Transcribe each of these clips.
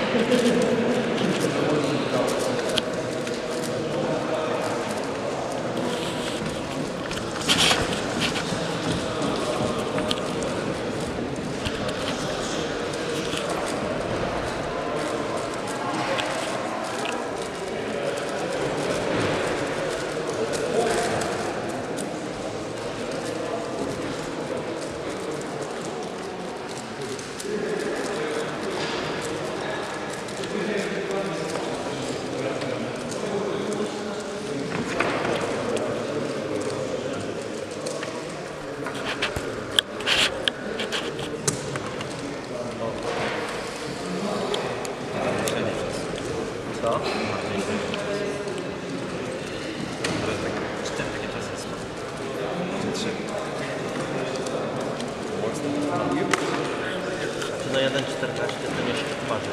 Na 1.14 to nie się tłumaczy.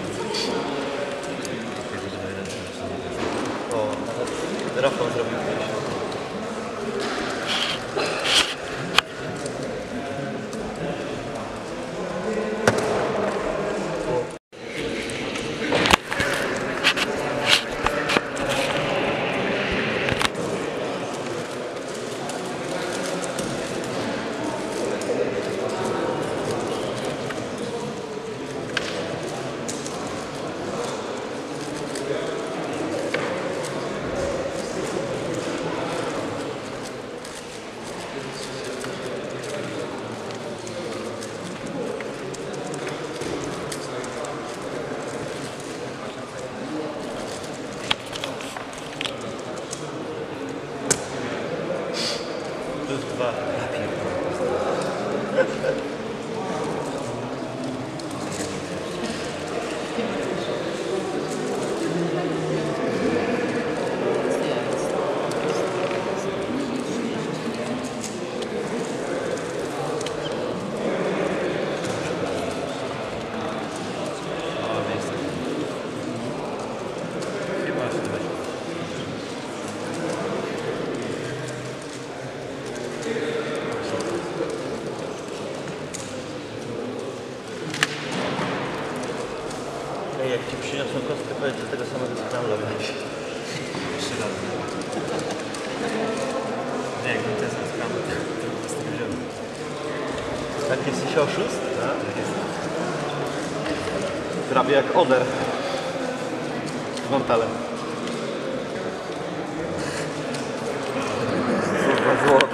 O, nawet Rafał zrobił coś. Plus 2. Jak ci przyniosą kostkę, powiedz do tego samego, co tam robię. 3 razy. Nie, jak to jest spotkamy, to z tego wziąłem. Tak, jesteś oszust? Tak, jest. Prawie jak Oder. Mam talent. Złoto.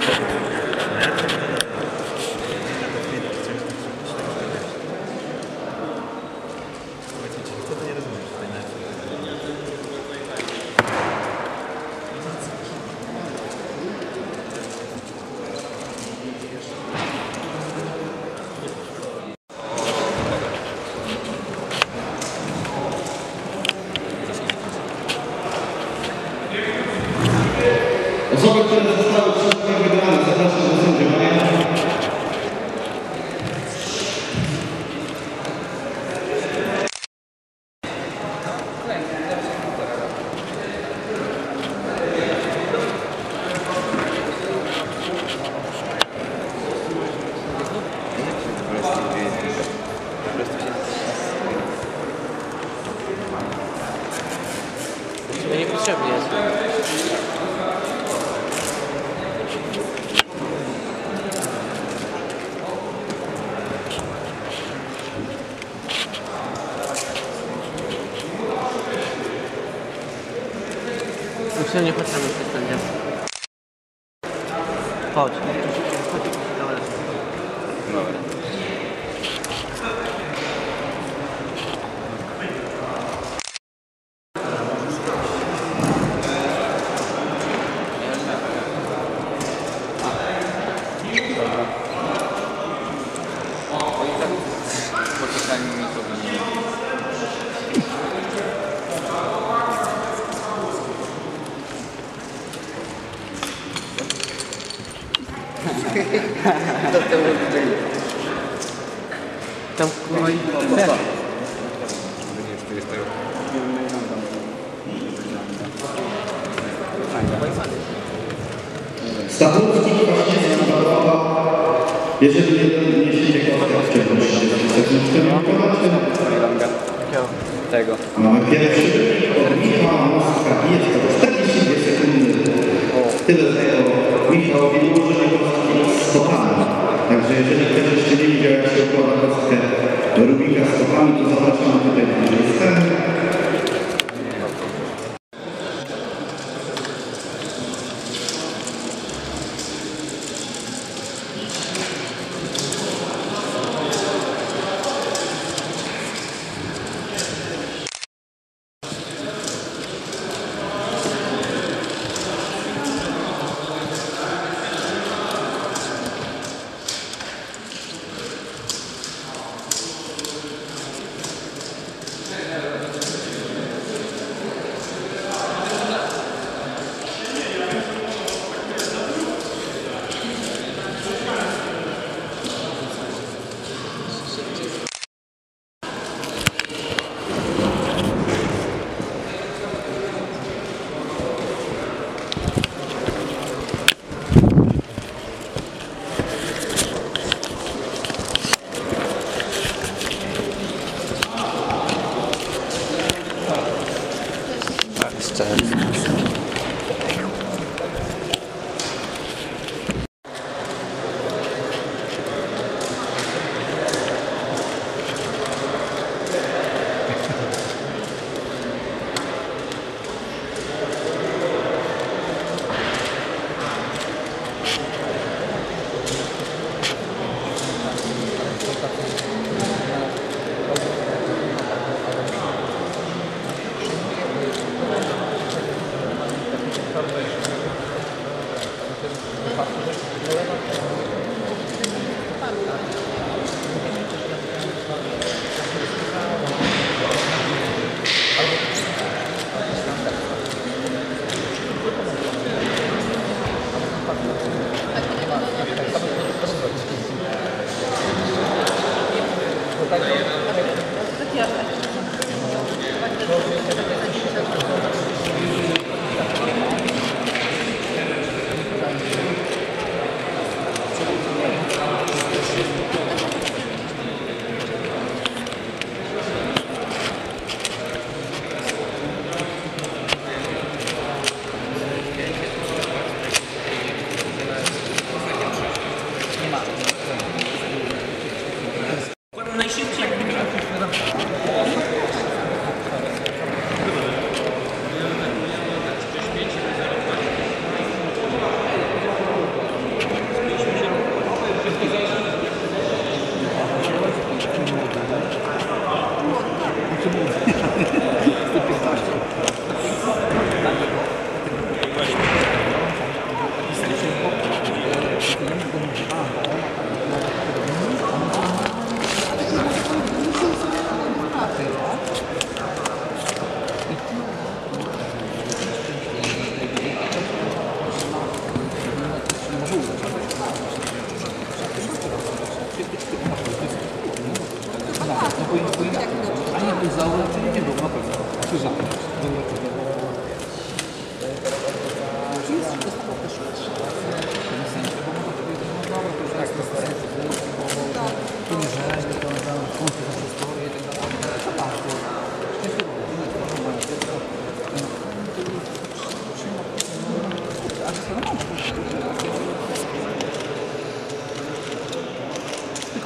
Osoby, które zostały wszystkie wybrane, zapraszam do sędziowania. To niepotrzebnie jest. Już nie patrzymy w tej sędzia. Chodź. Dobra. Tam moi Stachurski, Kwaśniewski, Wadowa. Jeżeli jeden niesiecie kostkę w ciemności, 10 sekund w tym wykonać. tego. Mamy pierwszy od Michała Moska. Jest to 42 sekundy. Tyle zajęło Michałowi ułożenie kostki stopami. Także jeżeli ktoś jeszcze nie widział, jak się układa kostkę Rubika stopami, to zapraszamy tutaj na scenę.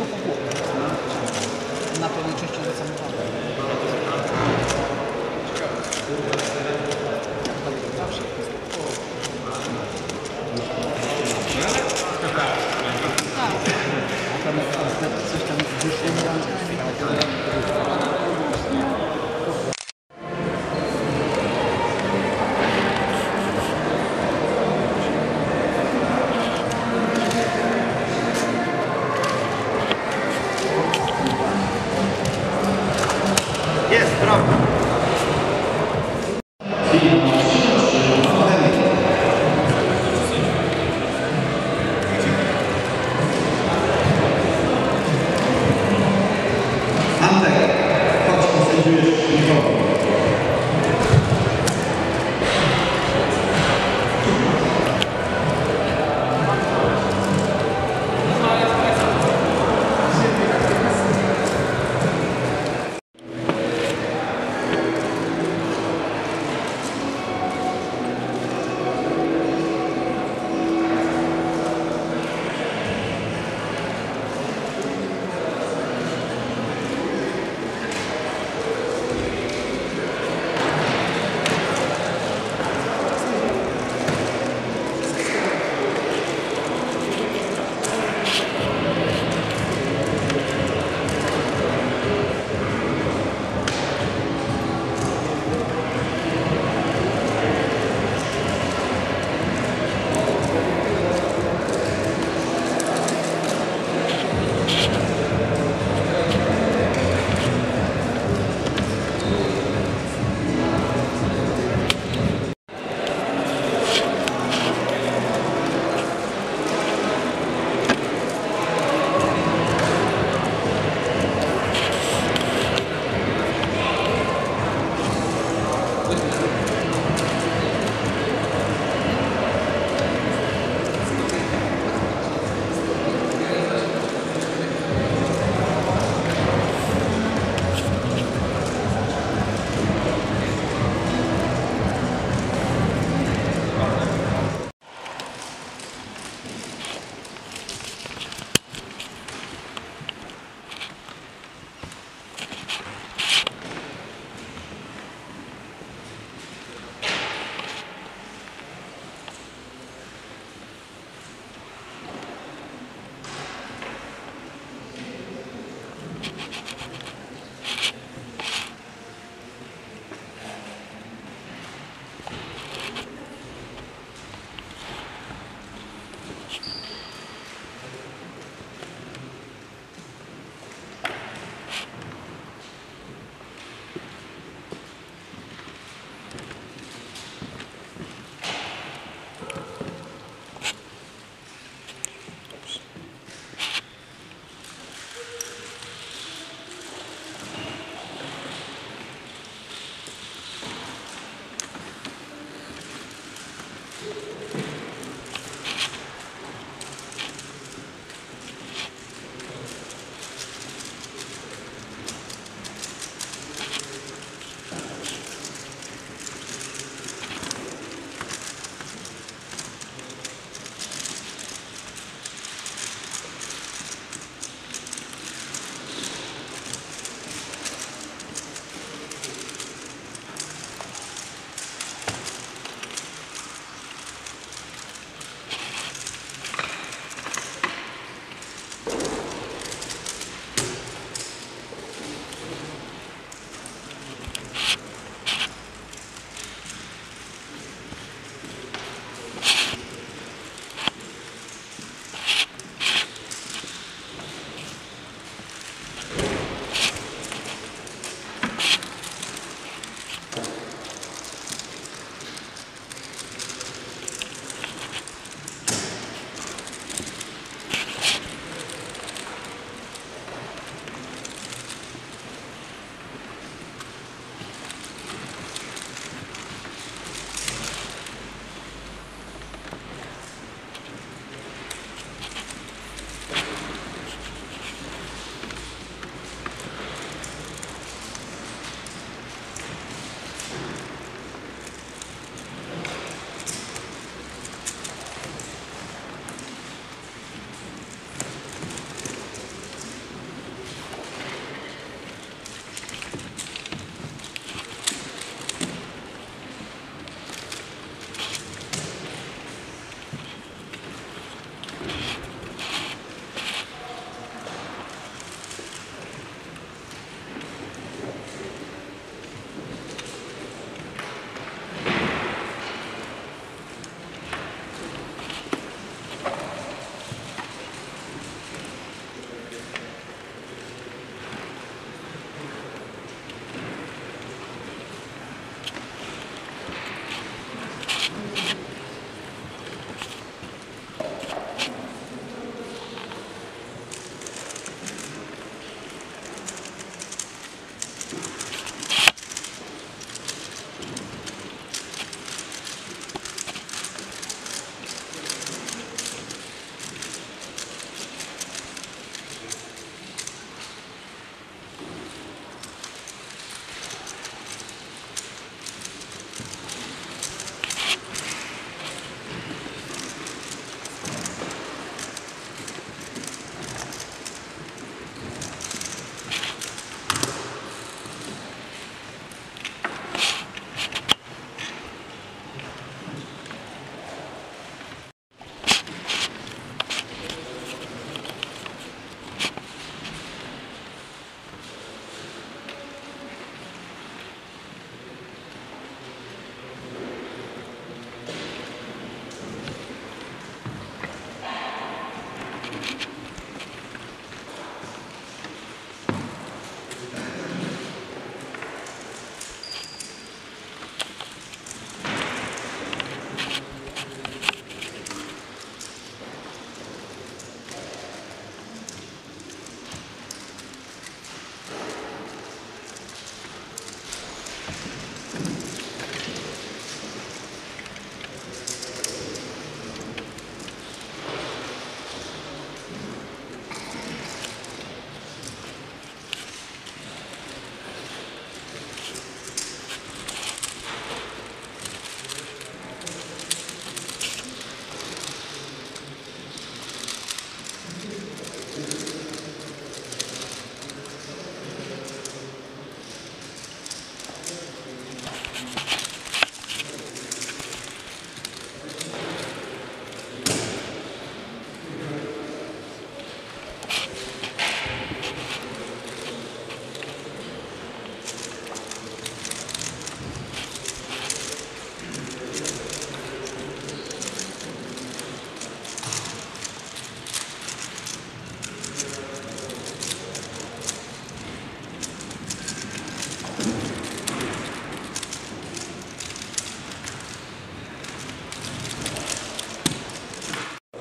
Na pewno częściej zasamowane.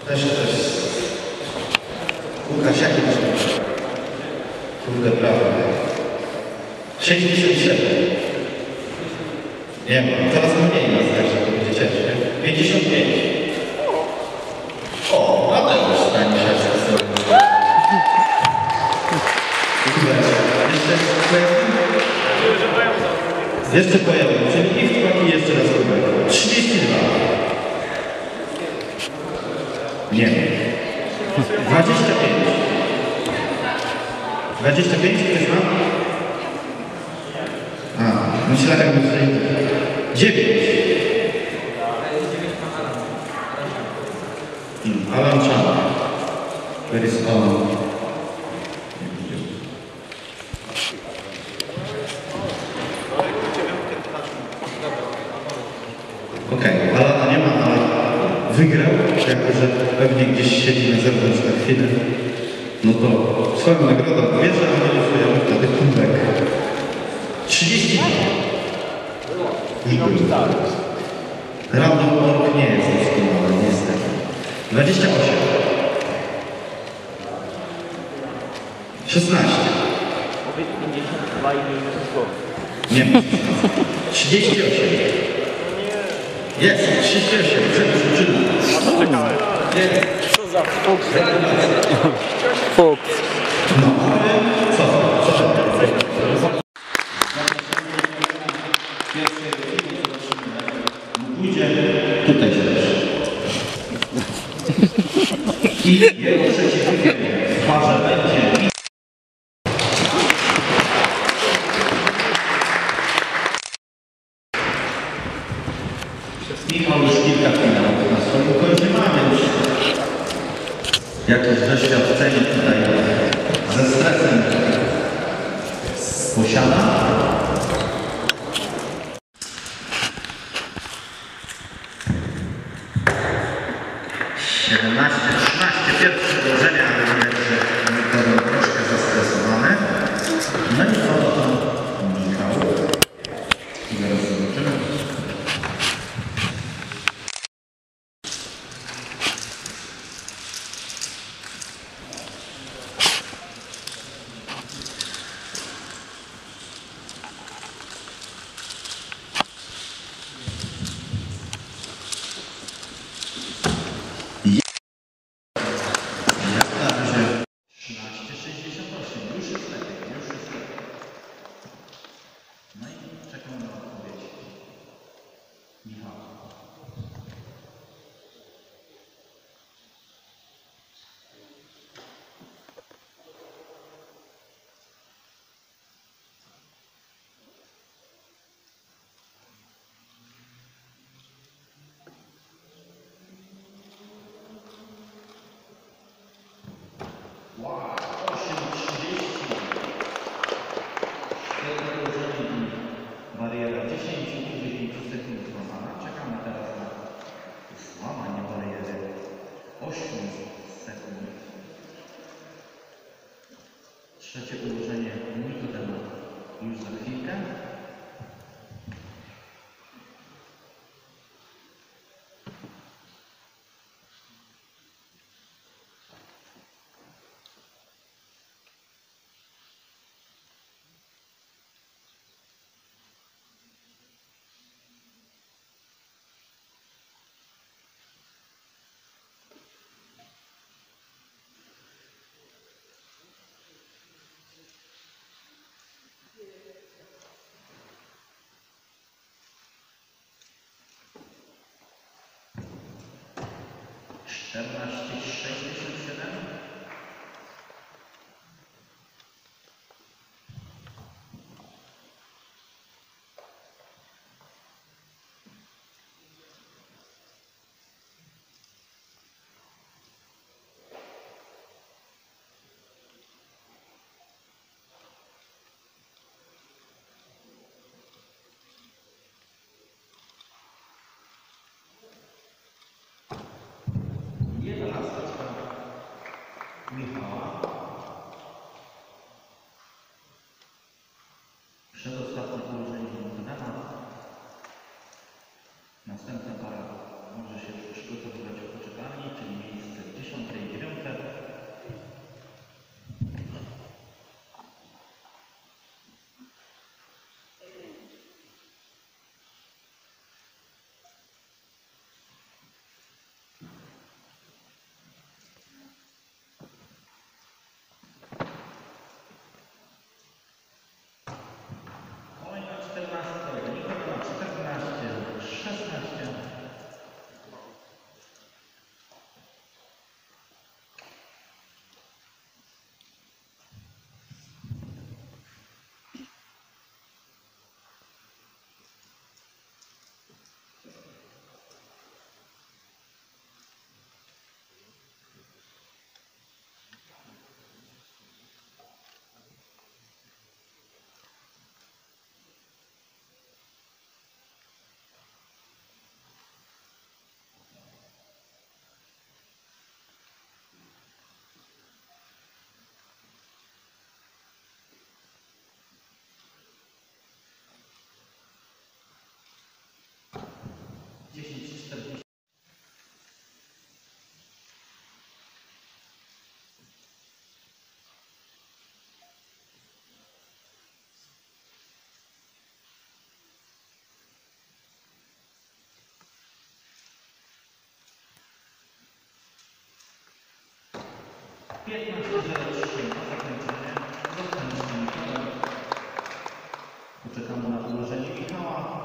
Też ktoś Łukasz jakiś kurde prawo. 67. Nie ma, coraz mniej nas, także to będzie ciężkie. 55. O, Mateusz Staniszewski zrobił. Jeszcze pojawił, czyli gift paki jeszcze raz kubek. 32. Nie. 25. 25 ktoś ma? A, myślałem, że 9. Alan Chan. Where is Alan? Okej, Alana nie ma, ale wygrał, jako że pewnie gdzieś siedzi na zewnątrz na chwilę. No to swoją nagrodę bierze, a nie swoją wtedy kubek. 32. Random org nie jest doskonały, niestety. 28. 16. Powiedz 52 i nie słowo. Nie ma. 38. Jest, 38. Przerzuczymy. Fuks. No, ale co? Pójdzie tutaj się też. I jego przeciwnikiem w parze będzie Michał już kilka finałów na swoim koncie ma, więc jakieś doświadczenie tutaj ze stresem posiada. Pierwsze włożenia, ale widać, że Michał troszkę zestresowany. No i co to Michał? I zaraz zobaczymy. Bariera 10 i 9 sekund złamana. Czekamy teraz na złamanie bariery 8 sekund. Trzecie ułożenie Nikodema już za chwilkę. 15:03 na zakończenie. Zostaniemy Michałem. Poczekamy na ułożenie Michała.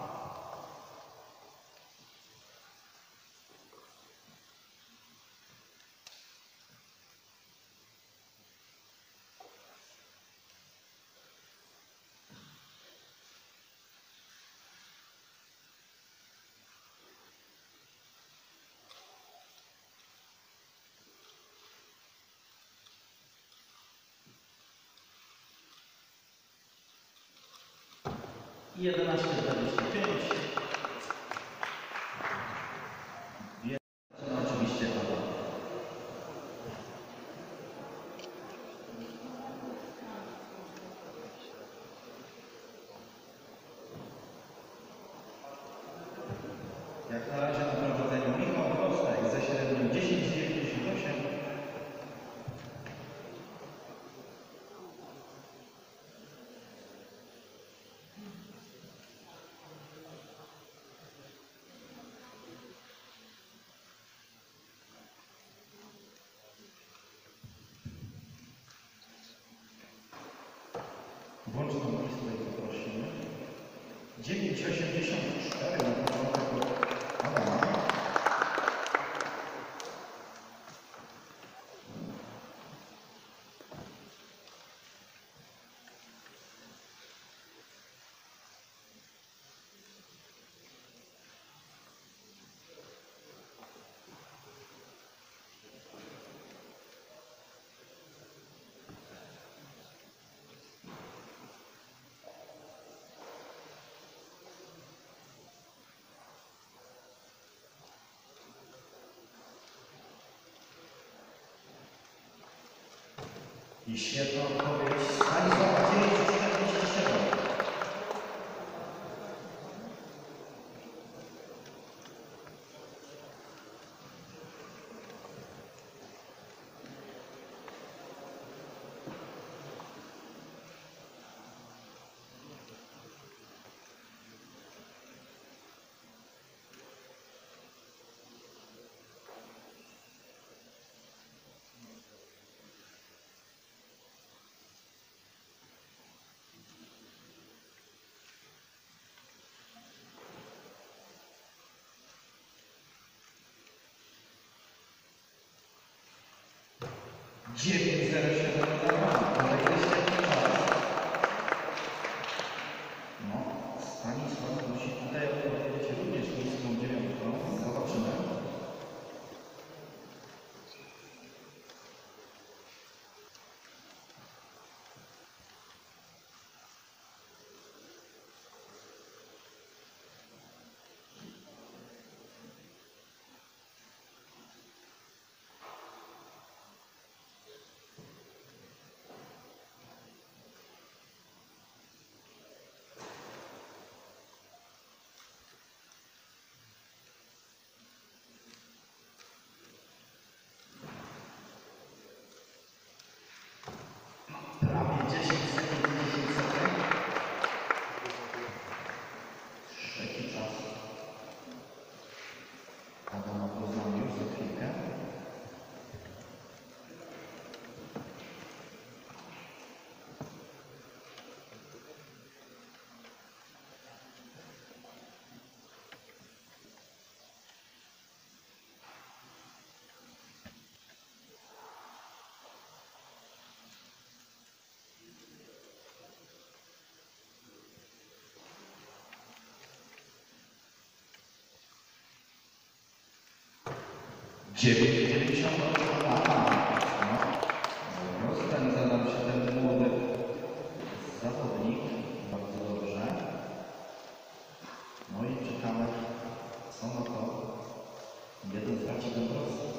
I 11:25. No oczywiście pada. Jak na razie na prowadzeniu Michał Prostek ze średnią 10,98. Włączną listę poprosimy. 9,84 na początek Adama. I świetna odpowiedź Stanisława 9,47. Dziewięć 0,7 kolejny świetny czas. No, Stanisław musi tutaj odpowiedzieć również niską dziewiątką. Zobaczymy. Prawie 10 sekund, 10 sekund. Trzeci czas. Adama Poznań już za chwilkę. Dziewięć 98 lata. No, rozstań zadał się ten młody zawodnik. Bardzo dobrze. No i czekamy, co na to. Jeden traci Dąbrowski.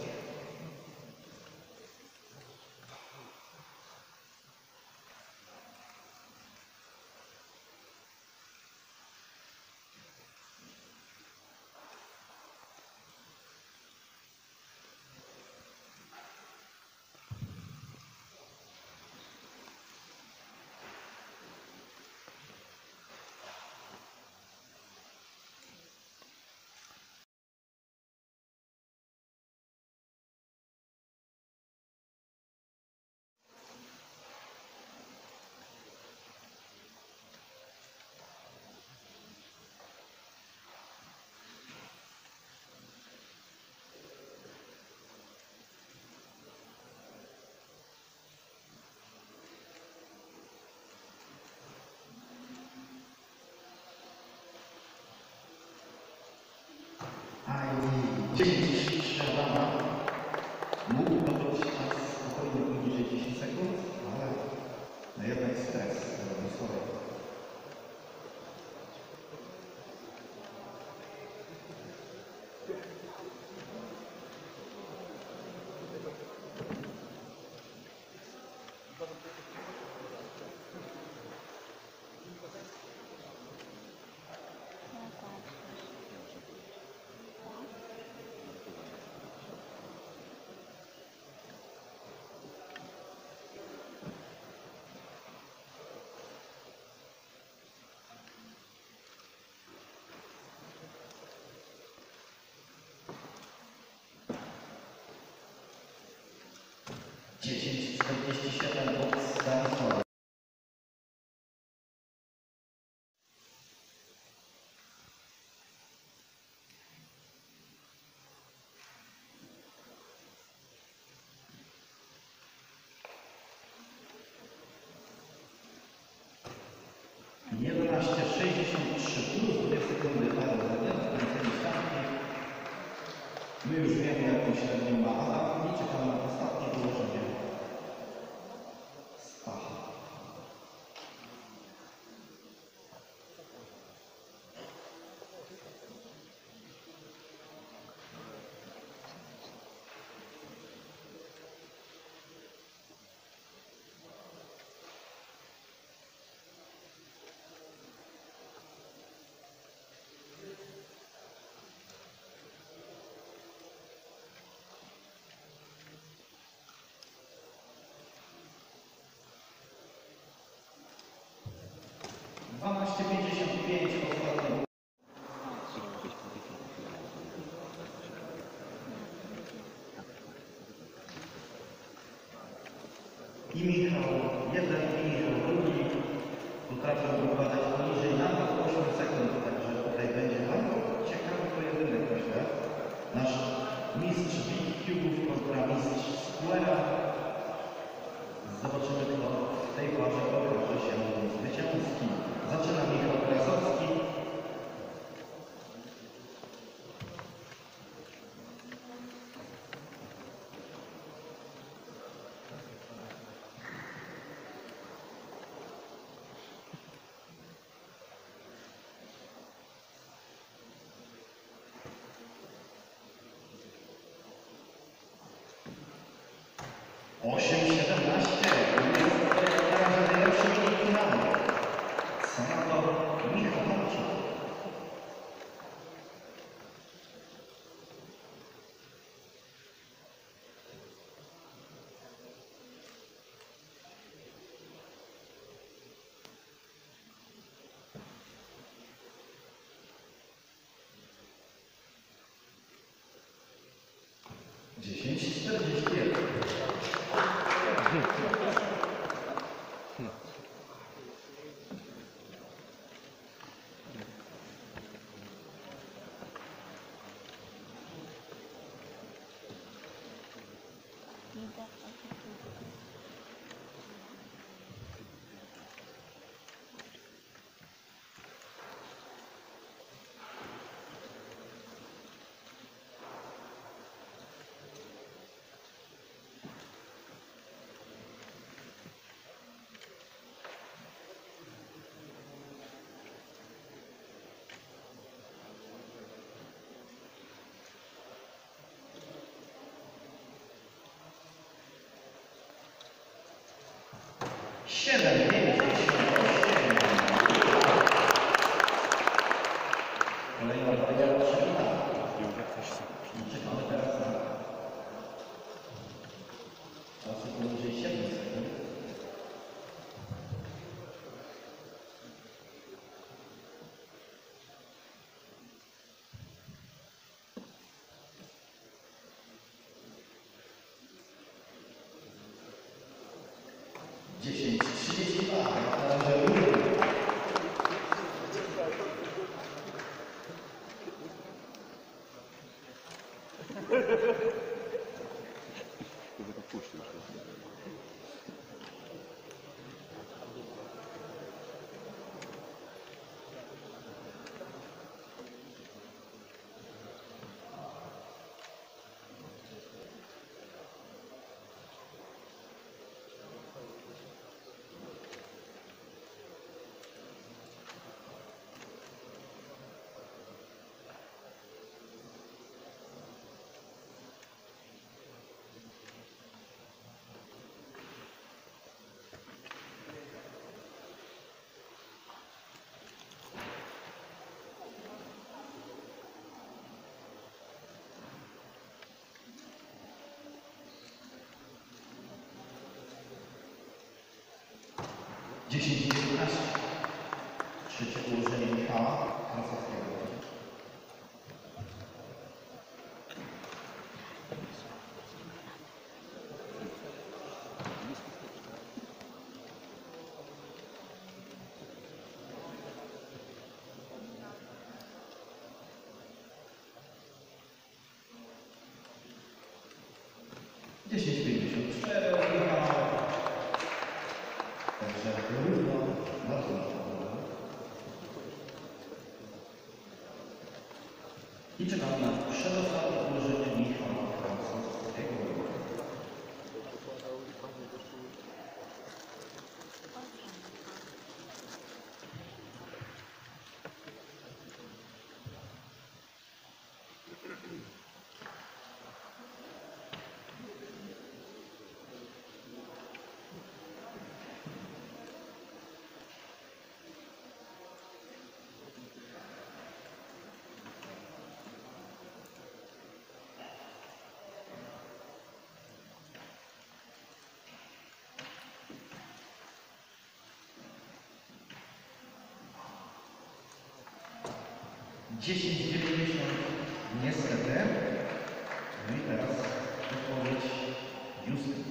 A i 10 śniadana. Mógł to być czas spokojnie poniżej 10 sekund, ale no jednak stres robi swoje. Dziesięć 47 boks Stanisława. Jedenaście 63 plus 2 sekundy para zawiadu w stawki. My już wiemy, jaką średnią ma Adam i czekamy na ostatnie wyłożenie. Stacha. Dwanaście 55 ostatnie. I Michał jeden, i Michał drugi potrafią układać poniżej nawet 8 sekund, także tutaj będzie bardzo ciekawy pojedynek, myślę. Nasz mistrz Big Cube'ów kontra mistrz Square'a. Zobaczymy, kto w tej parze okaże się zwycięski. Zaczyna Michał Krasowski. Osiem 17. Jest na razie najlepszy wynik finału. Senator Michał Marcin. Dziesięć 41. Siedem 58. Kolejna bateria przewita. I czekamy teraz na czasy poniżej 7 sekund. Dziesięć 32. Na razie równo. 10-11. Trzecie ułożenie Michała Krasowskiego. Dziesięć 54 Także równo, bardzo dobrze. I czekamy na przedostatnie ułożenie Michała Krasowskiego. Dziesięć 90 niestety. No i teraz odpowiedź Justyn.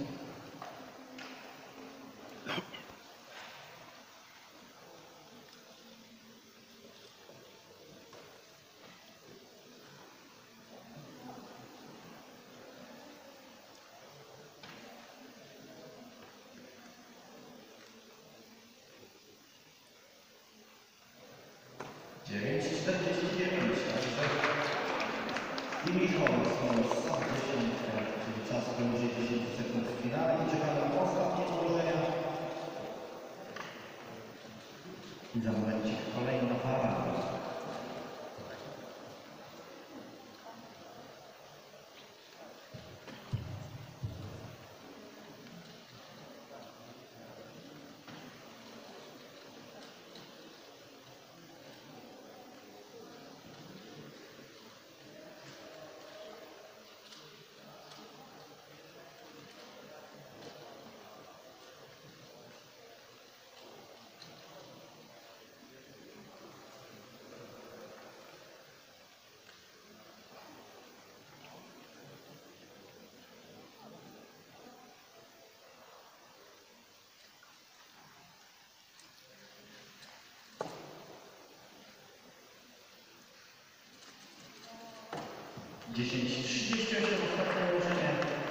Dziewięć 49, także i Michał znowu 10, czyli czas poniżej 10 sekund w finale i czekamy na ostatnie ułożenia. I za momencik kolejna para. Dziesięć 38 ostatnie ułożenie.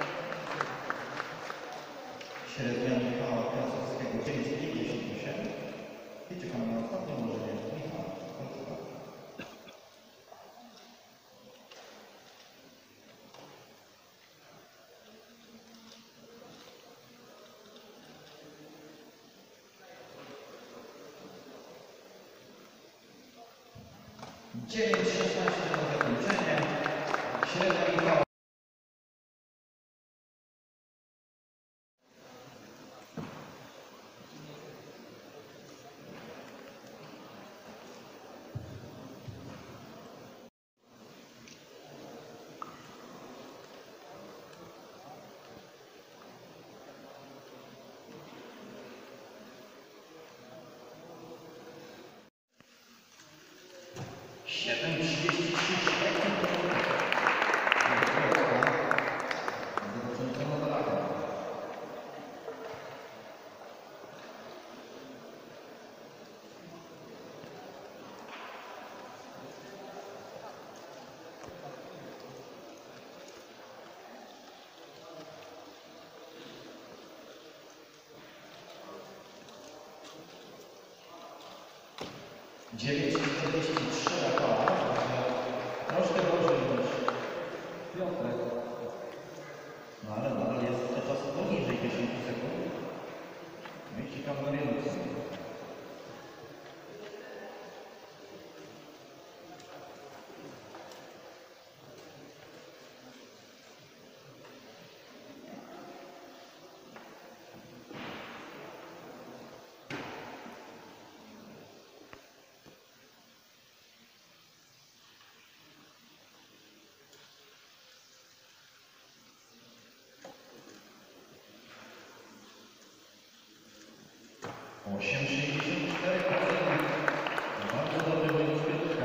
Średnia Michała Krasowskiego 9,58 i czekamy na ostatnie ułożenie Michała Krasowskiego. Dziewięć 16 na zakończenie. Średnia Michała. Siedem 33 9,43 na koła, troszkę gorzej niż Piotrek. No ale nadal jest to czas poniżej 10 sekund. No i ciekawe redukcje. 8,64%. Bardzo dobry wynik Piotrka.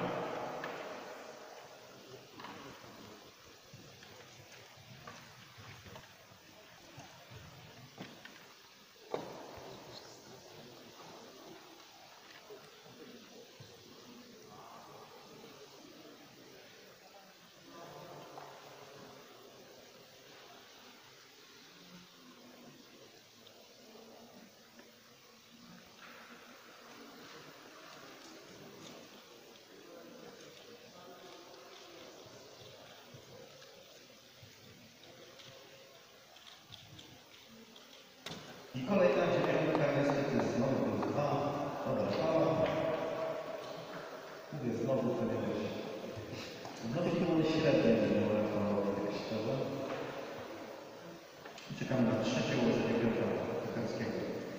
I kolejna dziewiątka niestety znowu plus 2. Dobra, szkoła. Mówię znowu to nie wiesz. Znowu to było średnie, nie było tak szczerze. Czekam na trzecie ułożenie Piotra Kucharskiego.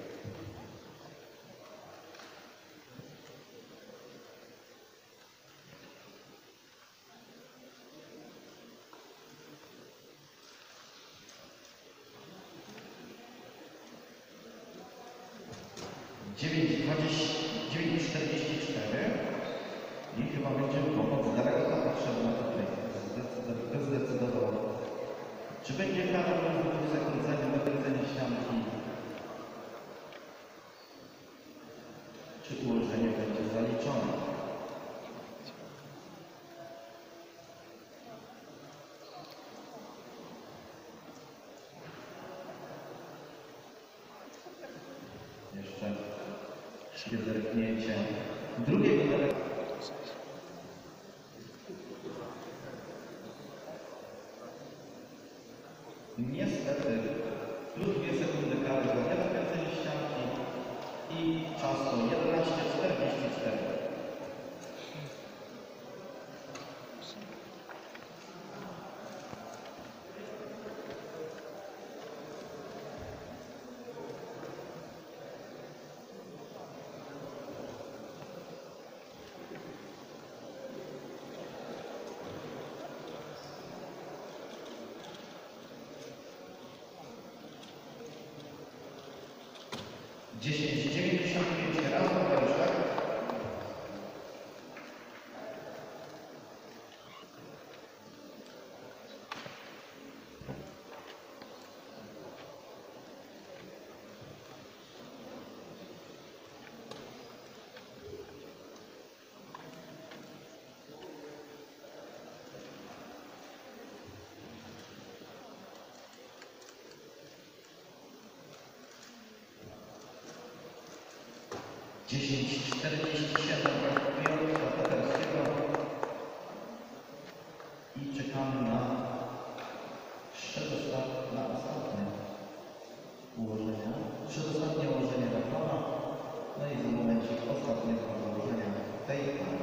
Dziewięć 44 i chyba będzie pomoc daleko potrzebna tutaj. Zdecydowanie. Czy będzie kara w sekund zanim dokręcenie ścianki? Czy ułożenie będzie zaliczone? Jeszcze szybkie zerknięcie drugiego daleka. Niestety plus 2 sekundy kary za niedokręcenie ścianki i czas to 11,44. Dziesięć 95 razy dobrze. Dziesięć 47 Piotra Kucharskiego i czekamy na ostatnie ułożenia. Przedostatnie ułożenie Rakona. No i za momencik ostatniego ułożenia tej pary.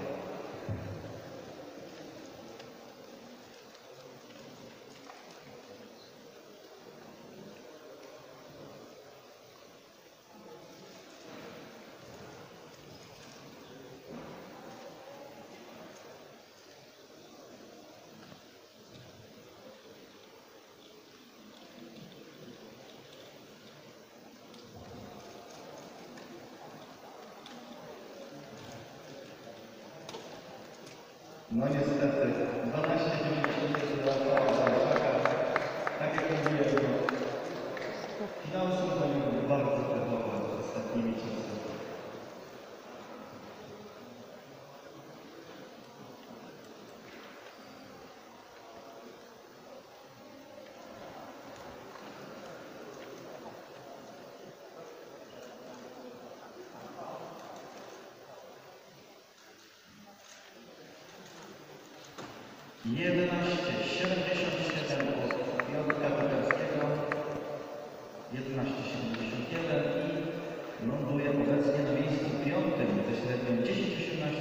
No niestety, 12,90 tak jak mówiłem, finansy są bardzo pechowe z ostatnimi czasami. Jedenaście 77 od Piotra Kucharskiego, 11,71 i ląduje obecnie na miejscu piątym ze średnią 10,18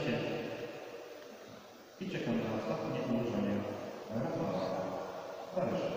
i czekam na ostatnie ułożenie Rafała Barysza.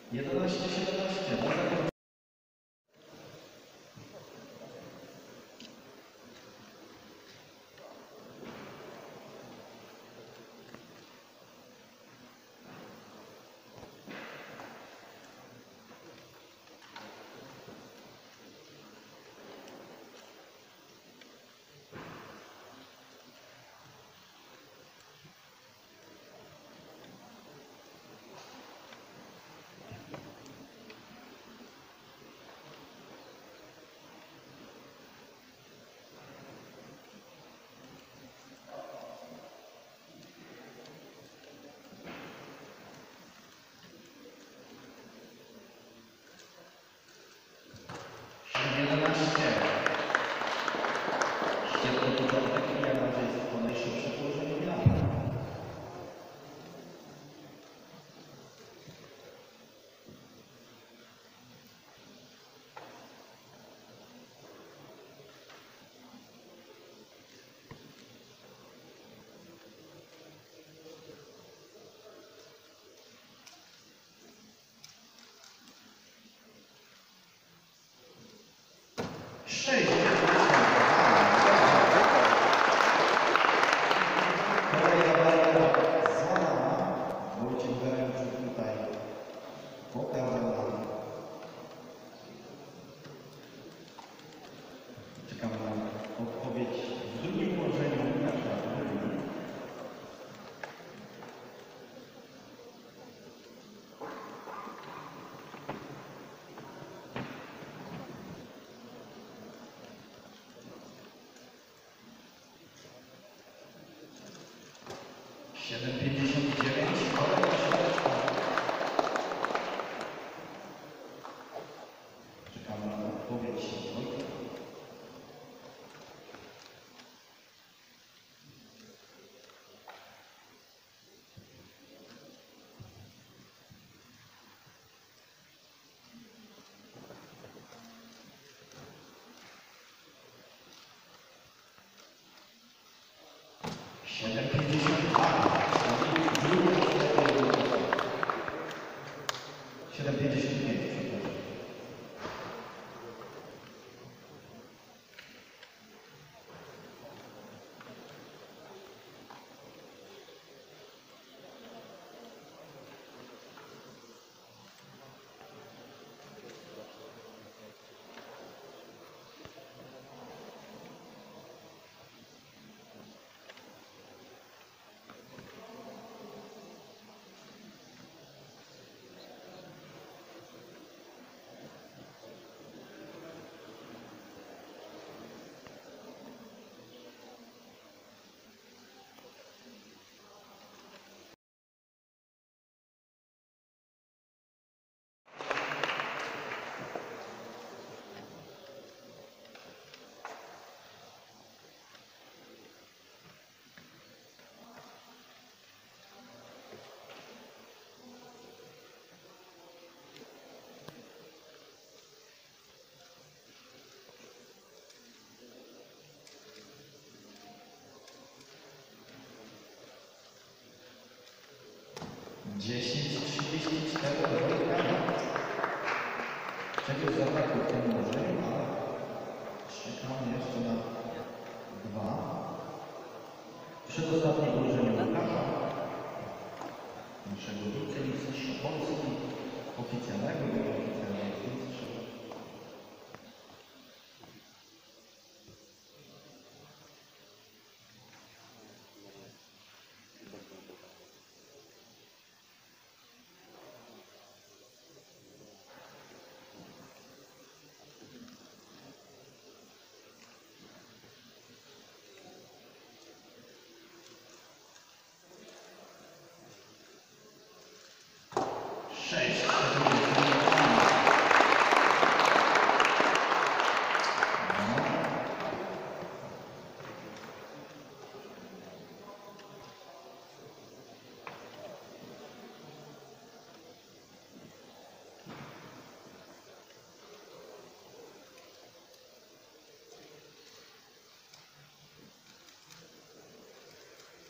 11-17. Czekam na odpowiedź w drugim ułożeniu Łukasza. 7,59. Czekamy na odpowiedź. Czegoś z ataku w tym ułożeniu, ale czekamy jeszcze na 2. Przedostatnie ułożenie Łukasza, naszego wicemistrza Polski, oficjalnego i nieoficjalnego mistrza.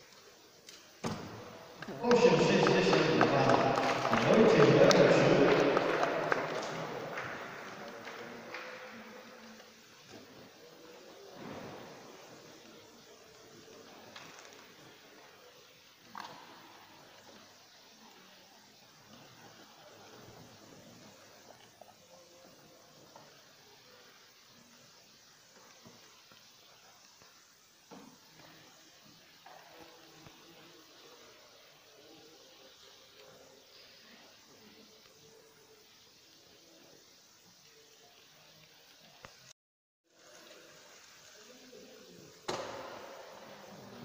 Wojciech Lekociuk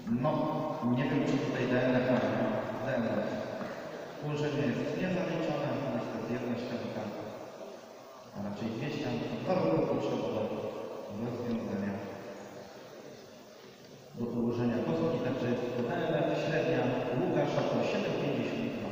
No, nie wiem, czy tutaj DNF ma. DNF. Ułożenie jest niezaliczone, niestety jedna ścianka, a raczej dwie ścianki. Dwa były potrzebne do rozwiązania, do ułożenia kostki, także jest to DNF średnia Łukasza to 7,52.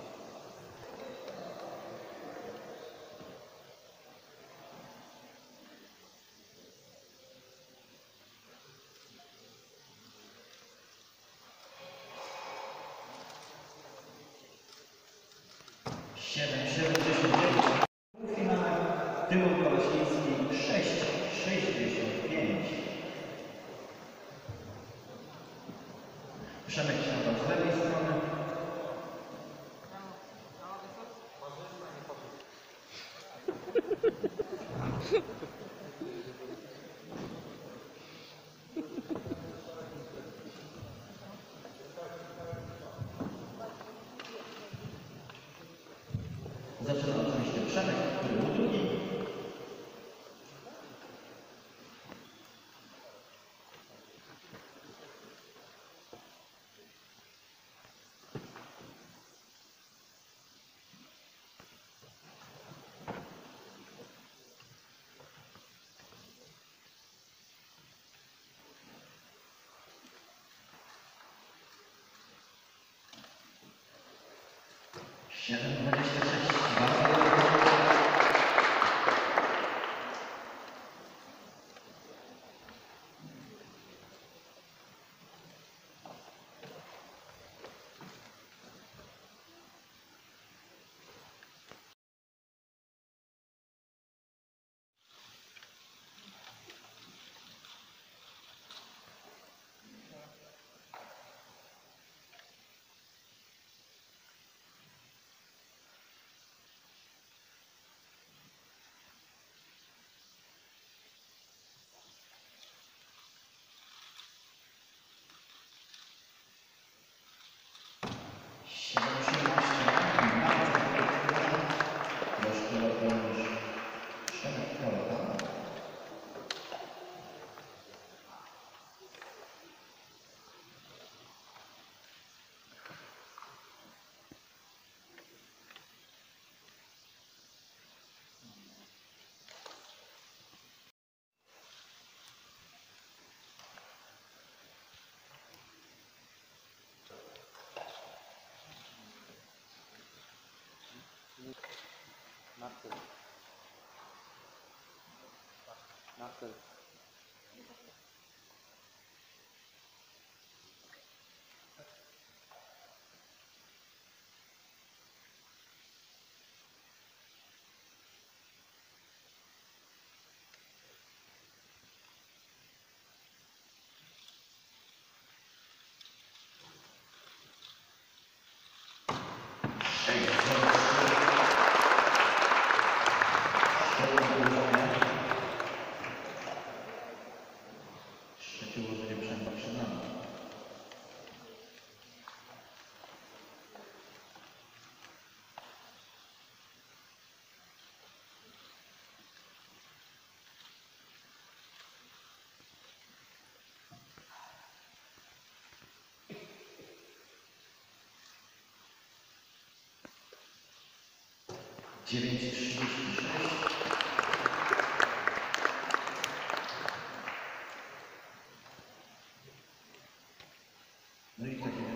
Tymon Kolesiński 6,65. Przemek siadał z lewej strony. Zaczyna oczywiście Przemek, który był drugi. Siedem 26. Bardzo dobrze. Marcel. Trzecie ułożenie Przemka przed nami. Dziewięć 36. No i takie